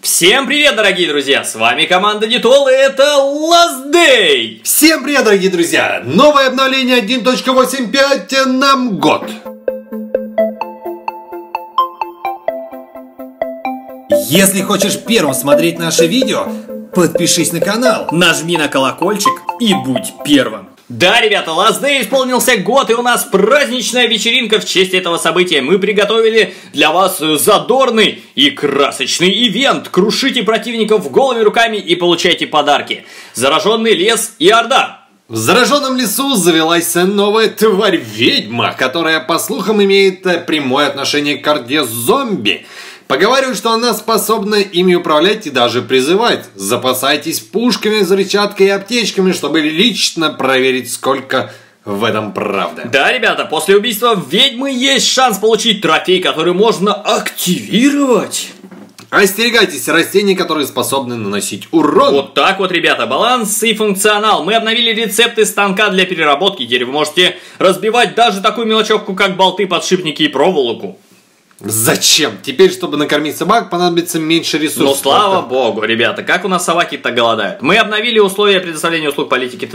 Всем привет, дорогие друзья! С вами команда Детол, и это Last Day! Всем привет, дорогие друзья! Новое обновление 1.85 нам год! Если хочешь первым смотреть наши видео, подпишись на канал, нажми на колокольчик и будь первым! Да, ребята, Last Day исполнился год, и у нас праздничная вечеринка в честь этого события. Мы приготовили для вас задорный и красочный ивент. Крушите противников голыми руками и получайте подарки. Зараженный лес и орда. В зараженном лесу завелась новая тварь-ведьма, которая, по слухам, имеет прямое отношение к орде зомби. Поговаривают, что она способна ими управлять и даже призывать. Запасайтесь пушками, взрывчаткой и аптечками, чтобы лично проверить, сколько в этом правды. Да, ребята, после убийства ведьмы есть шанс получить трофей, который можно активировать. Остерегайтесь растений, которые способны наносить урон. Вот так вот, ребята, баланс и функционал. Мы обновили рецепты станка для переработки. Теперь вы можете разбивать даже такую мелочевку, как болты, подшипники и проволоку. Зачем? Теперь, чтобы накормить собак, понадобится меньше ресурсов. Но слава богу, ребята, как у нас собаки-то голодают. Мы обновили условия предоставления услуг политики.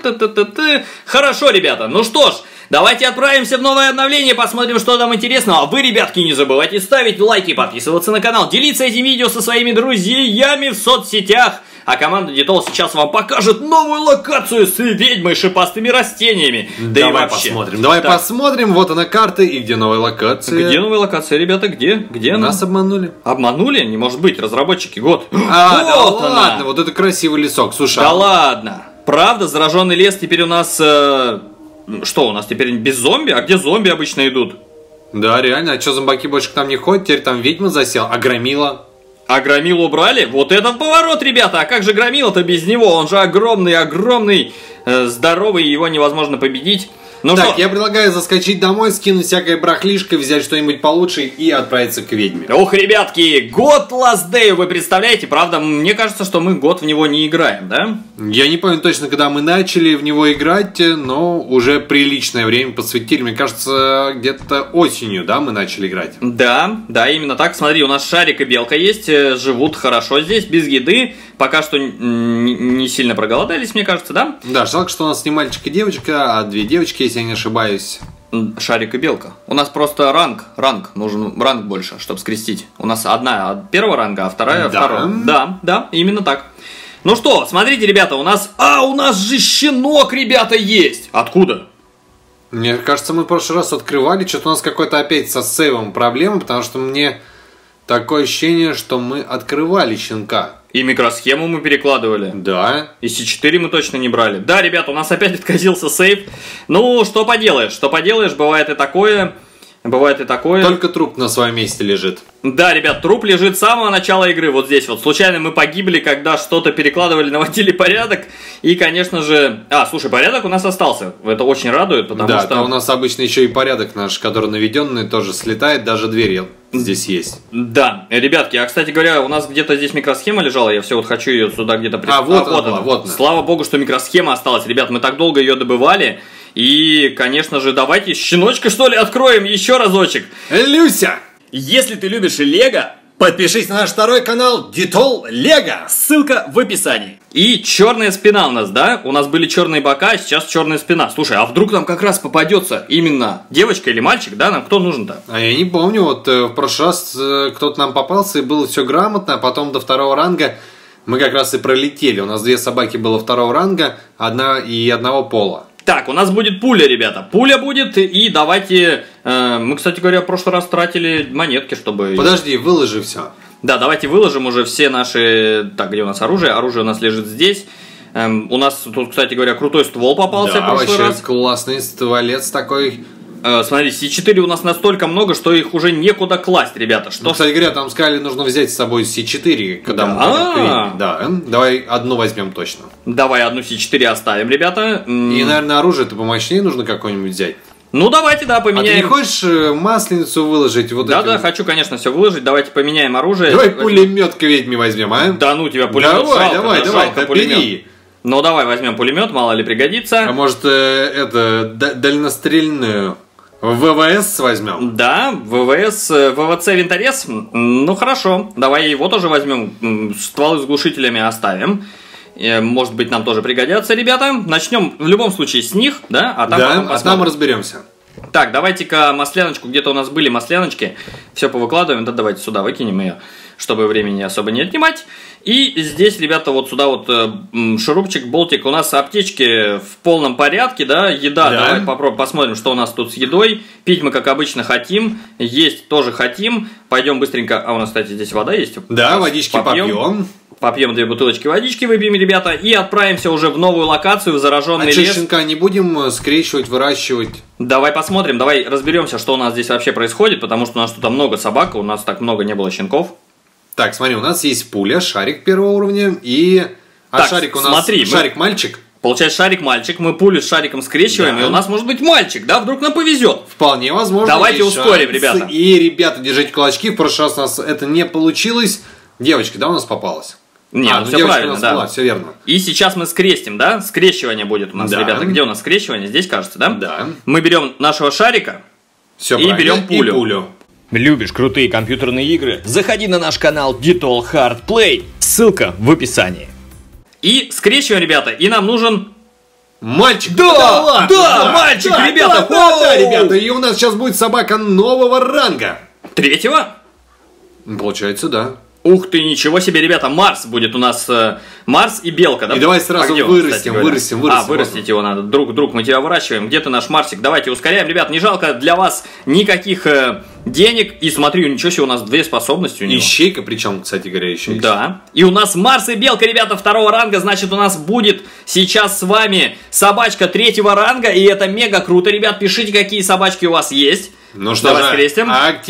Хорошо, ребята, ну что ж, давайте отправимся в новое обновление, посмотрим, что там интересного. А вы, ребятки, не забывайте ставить лайки, подписываться на канал, делиться этим видео со своими друзьями в соцсетях. А команда Детол сейчас вам покажет новую локацию с ведьмой, шипастыми растениями. Да давай и вообще. Посмотрим. Давай посмотрим. Вот она карта. И где новая локация? Где новая локация, ребята? Где она? Нас обманули. Обманули? Не может быть. Разработчики. Вот. Да Вот она. ладно. Вот это красивый лесок. Слушай. Да теперь правда, зараженный лес теперь у нас... Что у нас теперь без зомби? А где зомби обычно идут? Да, реально. А что, зомбаки больше к нам не ходят? Теперь там ведьма засел. А Громила? А Громилу убрали? Вот это поворот, ребята! А как же Громила-то без него? Он же огромный, здоровый, его невозможно победить. Ну так, что? я предлагаю заскочить домой, скинуть всякое барахлишко, взять что-нибудь получше и отправиться к ведьме. Ух, ребятки, год Last Day, вы представляете? Правда, мне кажется, что мы год в него не играем, да? Я не помню точно, когда мы начали в него играть, но уже приличное время посвятили. Мне кажется, где-то осенью, да, мы начали играть. Да, именно так. Смотри, у нас Шарик и Белка есть, живут хорошо здесь, без еды. Пока что не сильно проголодались, мне кажется, да? Да, жалко, что у нас не мальчик и девочка, а две девочки, если я не ошибаюсь. Шарик и Белка. У нас просто ранг. Нужен ранг больше, чтобы скрестить. У нас одна от первого ранга, а вторая второго. Да, именно так. Ну что, смотрите, ребята, у нас же щенок, ребята, есть. Откуда? Мне кажется, мы в прошлый раз открывали, что-то у нас какой-то опять со сейвом проблема, потому что мне такое ощущение, что мы открывали щенка. И микросхему мы перекладывали. Да. И C4 мы точно не брали. Да, ребята, у нас опять отказился сейв. Ну, что поделаешь, бывает и такое. Только труп на своем месте лежит. Да, ребят, труп лежит с самого начала игры, вот здесь вот. Случайно мы погибли, когда что-то перекладывали, наводили порядок. И, конечно же... слушай, порядок у нас остался. Это очень радует, потому что... Да, у нас обычно еще и порядок наш, который наведенный, тоже слетает, даже дверь здесь есть. Да, ребятки, кстати говоря, у нас где-то здесь микросхема лежала, я все вот хочу ее сюда где-то... Вот она. Слава богу, что микросхема осталась, ребят, мы так долго ее добывали. И, конечно же, давайте щеночка, что ли, откроем еще разочек. Люся! Если ты любишь Лего, подпишись на наш второй канал Детол Лего. Ссылка в описании. И черная спина у нас, да? У нас были черные бока, а сейчас черная спина. Слушай, а вдруг нам как раз попадется именно девочка или мальчик, да? Нам кто нужен-то? А я не помню, вот в прошлый раз кто-то нам попался, и было все грамотно, а потом до второго ранга мы как раз и пролетели. У нас две собаки было второго ранга, одного пола. Так, у нас будет пуля, ребята. Пуля будет, и давайте... мы, кстати говоря, в прошлый раз тратили монетки, чтобы... Подожди, выложи все. Да, давайте выложим уже все наши... Так, где у нас оружие? Оружие у нас лежит здесь. У нас тут, кстати говоря, крутой ствол попался в прошлый раз. Классный стволец такой... Смотри, C4 у нас настолько много, что их уже некуда класть, ребята. Кстати говоря, там сказали, нужно взять с собой C4, когда мы будем к ведьме. Да, давай одну возьмем точно. Давай одну C4 оставим, ребята. И, наверное, оружие-то помощнее нужно какое-нибудь взять. Ну, давайте, да, поменяем. А ты не хочешь масленицу выложить? Да, хочу, конечно, все выложить. Давайте поменяем оружие. Давай пулемет к ведьме возьмем, а? Да ну, тебя пулемет Давай, бери. Ну, давай возьмем пулемет, мало ли пригодится. А может, дальнострельную ВВС возьмем. Да, ВВС, ВВЦ винторез. Ну хорошо, давай его тоже возьмем. Стволы с глушителями оставим. Может быть, нам тоже пригодятся, ребята. Начнем в любом случае с них, да? А там, да, там разберемся. Так, давайте-ка масляночку. Где-то у нас были масляночки. Все повыкладываем. Да, давайте сюда выкинем ее, чтобы времени особо не отнимать. И здесь, ребята, вот сюда вот шурупчик, болтик. У нас аптечки в полном порядке, да? Еда, да. Давай попробуем, посмотрим, что у нас тут с едой. Пить мы, как обычно, хотим. Есть тоже хотим. Пойдем быстренько. А у нас, кстати, здесь вода есть. Да, водички попьем. Попьем 2 бутылочки водички, выпьем, ребята. И отправимся уже в новую локацию, в зараженный лес. А щенка не будем скрещивать, выращивать? Давай посмотрим, давай разберемся, что у нас здесь вообще происходит. Потому что у нас тут много собак, у нас так много не было щенков. Так, смотри, у нас есть пуля, шарик первого уровня и... Так, шарик у нас... смотри, шарик мальчик. Получается, шарик мальчик, мы пулю с шариком скрещиваем, да. И у нас может быть мальчик, да? Вдруг нам повезет. Вполне возможно. Давайте ускорим, ребята. И, ребята, держите кулачки, в прошлый раз у нас это не получилось. Девочка, да, у нас попалась? Нет, ну все правильно, да. Была, все верно. И сейчас мы скрестим, да? Скрещивание будет у нас, да. Ребята. Где у нас скрещивание? Здесь, кажется, да? Да. Мы берем нашего шарика все и берем пулю. И пулю. Любишь крутые компьютерные игры? Заходи на наш канал Detol Hard Play. Ссылка в описании. И скрещиваем, ребята. И нам нужен... Мальчик! Да! Да, мальчик, да, ребята! Да, ребята! И у нас сейчас будет собака нового ранга. 3-го? Получается, да. Ух ты, ничего себе, ребята, Марс будет у нас, Марс и Белка, да? И давай сразу вырастим. Вырастить его надо, друг, мы тебя выращиваем, где ты наш Марсик, давайте ускоряем, ребят, не жалко для вас никаких денег, и смотри, ничего себе, у нас 2 способности у него. Ищейка, причем, кстати говоря, еще. Да, и у нас Марс и Белка, ребята, 2-го ранга, значит, у нас будет сейчас с вами собачка 3-го ранга, и это мега круто, ребят, пишите, какие собачки у вас есть. Ну что же, скрестим.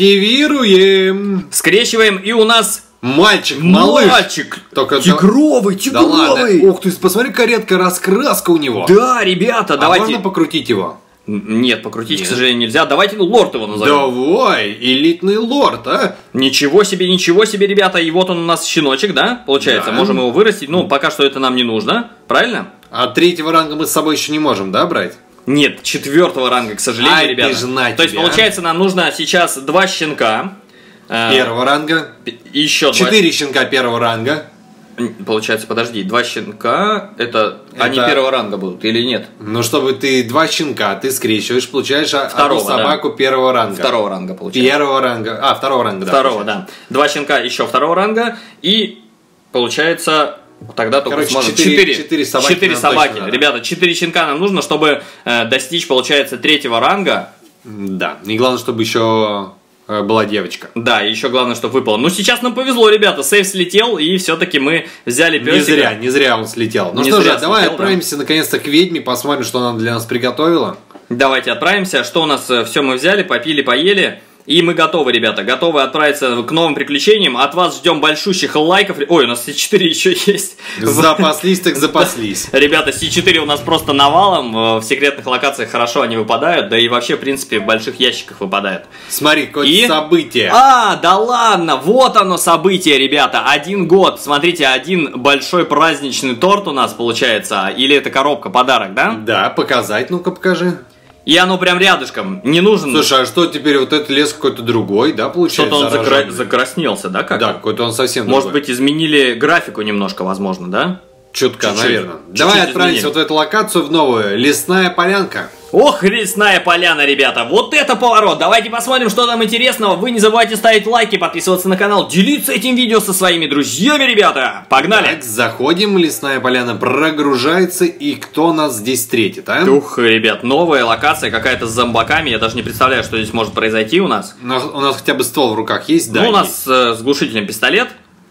Активируем. Скрещиваем, и у нас... Мальчик, малыш. Мальчик. Только тигровый. Да ладно. Ух ты, посмотри, каретка, раскраска у него. Да, ребята, давайте. Можно покрутить его? Нет, покрутить, к сожалению, нельзя. Давайте, лорд его назовем. Давай, элитный лорд, а? Ничего себе, ребята. И вот он у нас щеночек, да? Получается, да. Можем его вырастить. Ну, пока что это нам не нужно. Правильно? А 3-го ранга мы с собой еще не можем, да, брать? Нет, 4-го ранга, к сожалению, ребята. То есть, получается, нам нужно сейчас 2 щенка. 1-го ранга. Еще 4 щенка 1-го ранга. Получается, подожди, 2 щенка, это они 1-го ранга будут или нет? Ну, чтобы ты 2 щенка, ты скрещиваешь, получаешь одну собаку 1-го ранга. 2-го ранга, получается. 1-го ранга, 2-го ранга, да. 2-го, да. 2 щенка еще 2-го ранга, и получается... Тогда только сможем 4 собаки. 4 собаки. Ребята, 4 щенка нам нужно, чтобы достичь, получается, 3-го ранга. Да, и главное, чтобы еще... была девочка. Да, и еще главное, чтобы выпало. Ну, сейчас нам повезло, ребята. Сейф слетел, и все-таки мы взяли песика. Не зря он слетел. Ну что же, давай отправимся наконец-то к ведьме, посмотрим, что она для нас приготовила. Давайте отправимся. Что у нас? Все мы взяли, попили, поели. И мы готовы, ребята, готовы отправиться к новым приключениям. От вас ждем большущих лайков. Ой, у нас C4 еще есть. Запаслись так запаслись. Ребята, C4 у нас просто навалом. В секретных локациях хорошо они выпадают. Да и вообще, в принципе, в больших ящиках выпадают. Смотри, какое событие. Да ладно, вот оно событие, ребята. 1 год. Смотрите, 1 большой праздничный торт у нас получается. Или это коробка, подарок, да? Да, показать, ну-ка покажи. И оно прям рядышком, не нужен. Слушай, а что теперь, вот этот лес какой-то другой, да, получается? Что-то он закраснелся, да, как? Да, какой-то он совсем Может быть, изменили графику немножко, возможно, да? Чутка, наверное. Давай отправимся вот в эту локацию, в новую. Лесная полянка. Ох, лесная поляна, ребята, вот это поворот. Давайте посмотрим, что там интересного. Вы не забывайте ставить лайки, подписываться на канал, делиться этим видео со своими друзьями, ребята. Погнали. Так, заходим, лесная поляна прогружается, и кто нас здесь встретит, а? Ух, ребят, новая локация какая-то с зомбаками. Я даже не представляю, что здесь может произойти у нас. У нас хотя бы ствол в руках есть, да? Ну, у нас с глушителем пистолет.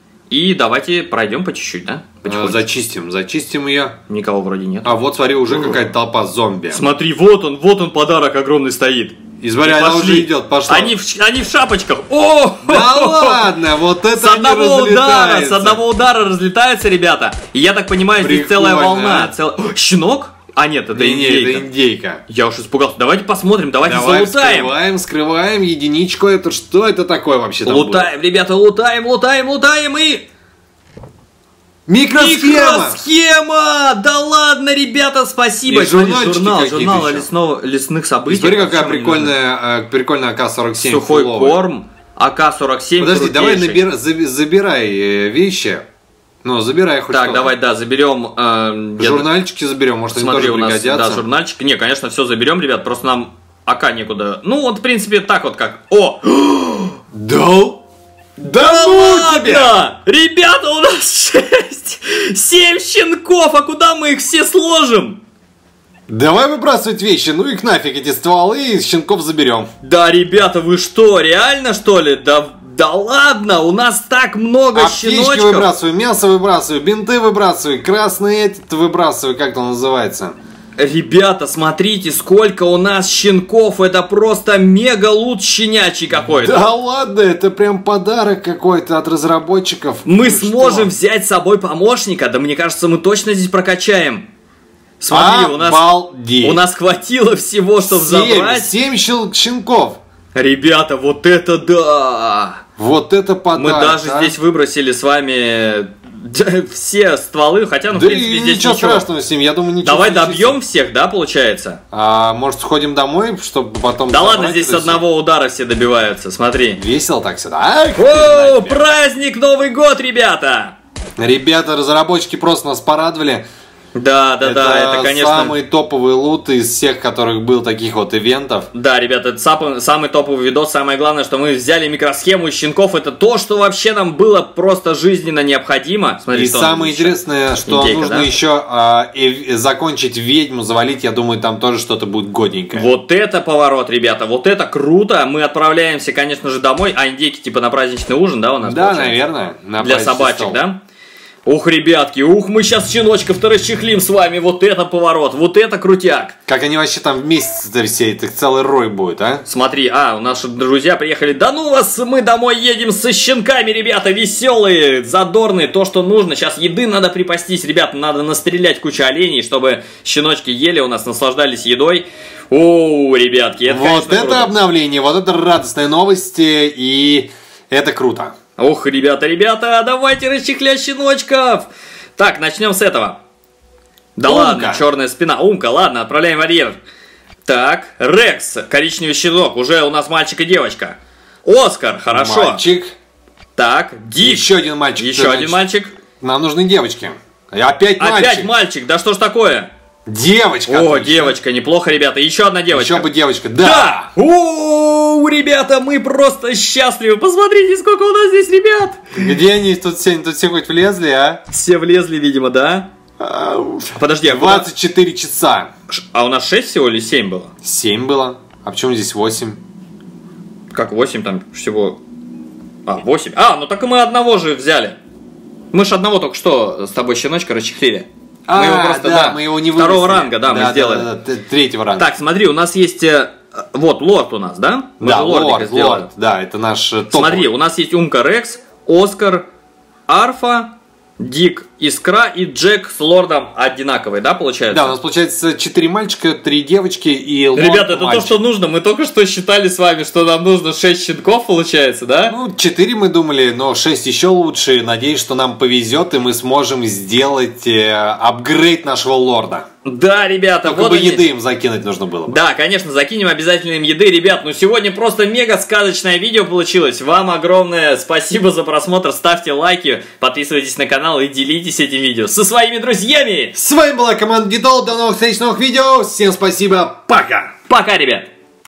И давайте пройдем по чуть-чуть, да? Зачистим ее. Никого вроде нет. А вот смотри, уже какая-то толпа зомби. Смотри, вот он подарок огромный стоит. Смотри, она уже идет, пошла. Они в шапочках. О! Да ладно, вот это с одного удара разлетаются, ребята. И я так понимаю, здесь целая волна. Щенок? А нет, это индейка. Это индейка. Я уж испугался. Давайте посмотрим, давайте залутаем. Вскрываем единичку. Это что это такое вообще там лутаем, будет? Ребята, лутаем и... Микросхема! Микросхема! Да ладно, ребята, спасибо. И Журнал лесных событий. Смотри, какая прикольная АК-47. Сухой корм. АК-47. Подожди, давай забирай вещи. Ну, забирай хоть так, что-то. давай, да, заберем. Журнальчики заберем, может, они тоже пригодятся. Да, журнальчики. Не, конечно, все заберем, ребят, просто нам АК некуда. Ну, вот, в принципе, так вот как. О! Да ну ладно! тебя! Ребята, у нас 7 щенков, а куда мы их все сложим? Давай выбрасывать вещи, ну их нафиг эти стволы, и щенков заберем. Да, ребята, вы что, реально что ли? Да ладно, у нас так много щеночков. Аптечки выбрасываю, мясо выбрасываю, бинты выбрасываю, красный этот выбрасываю, как он называется. Ребята, смотрите, сколько у нас щенков, это просто мега лут щенячий какой-то. Да ладно, это прям подарок какой-то от разработчиков. Мы сможем взять с собой помощника, да мне кажется, мы точно здесь прокачаем. Смотри, у нас хватило всего, чтобы забрать. 7 щенков. Ребята, вот это да! Вот это подарок. Мы даже здесь выбросили с вами все стволы, хотя, ну, да, в принципе, здесь ничего страшного с ним, я думаю, ничего. Давай добьем всех, да, получается? Может, сходим домой, чтобы потом... Да ладно, здесь с одного удара все добиваются, смотри. Весело так сюда. О, праздник Новый год, ребята! Ребята, разработчики просто нас порадовали. Да, это, конечно... самый топовый лут из всех, которых был таких вот ивентов. Да, ребята, это самый топовый видос. Самое главное, что мы взяли микросхему из щенков. Это то, что вообще нам было просто жизненно необходимо. Смотри, и самое интересное, что индейка, нужно еще закончить ведьму, завалить. Я думаю, там тоже что-то будет годненькое. Вот это поворот, ребята, вот это круто. Мы отправляемся, конечно же, домой. А индейки типа на праздничный ужин, да, у нас? Да, наверное. Для собачек, стол. Да? Ух, ребятки, мы сейчас щеночков-то расчехлим с вами, вот это поворот, вот это крутяк. Как они вообще там вместе все, это целый рой будет, а? Смотри, наши друзья приехали, да ну вас, мы домой едем со щенками, ребята, веселые, задорные, то, что нужно. Сейчас еды надо припастись, ребята, надо настрелять кучу оленей, чтобы щеночки ели у нас, наслаждались едой. О, ребятки, это, вот это круто. Обновление, вот это радостные новости, и это круто. Ух, ребята, давайте расчехлять щеночков. Так, начнем с этого. Да Умка. Ладно, черная спина. Умка, ладно, отправляем вольер. Так, Рекс, коричневый щенок. Уже у нас мальчик и девочка. Оскар, хорошо. Мальчик. Так, Дик. Еще один мальчик. Еще один мальчик. Нам нужны девочки. Опять мальчик. Опять мальчик, да что ж такое? Девочка. О, отлично. Девочка, неплохо, ребята. Еще одна девочка. Еще бы девочка, да. О, ребята, мы просто счастливы. Посмотрите, сколько у нас здесь ребят. Где они тут все хоть влезли, а? Все влезли, видимо, да? Подожди, 24 часа. А у нас 6 всего или 7 было? 7 было. А почему здесь 8? Как 8 там всего? 8. Ну так и мы одного же взяли. Мы же одного только что с тобой щеночка расчехлили. Мы его просто, мы его не второго вывесили. ранга, да, мы сделали. Да, третьего ранга. Так, смотри, у нас есть, вот, лорд у нас, да? Мы да, лорд, да, это наш топовый. Смотри, у нас есть Умка Рекс, Оскар, Арфа, Дик, Искра и Джек с лордом одинаковые, да, получается? Да, у нас получается 4 мальчика, 3 девочки и лорд. Ребята, это мальчик. То, что нужно. Мы только что считали с вами, что нам нужно 6 щенков, получается, да? Ну, 4 мы думали, но 6 еще лучше. Надеюсь, что нам повезет, и мы сможем сделать апгрейд нашего лорда. Да, ребята, только вот бы еды им закинуть нужно было бы. Да, конечно, закинем обязательно им еды. Ребят, ну сегодня просто мега сказочное видео получилось. Вам огромное спасибо за просмотр. Ставьте лайки, подписывайтесь на канал и делитесь этим видео со своими друзьями. С вами была команда Дидол. До новых встреч, новых видео. Всем спасибо. Пока. Пока, ребят.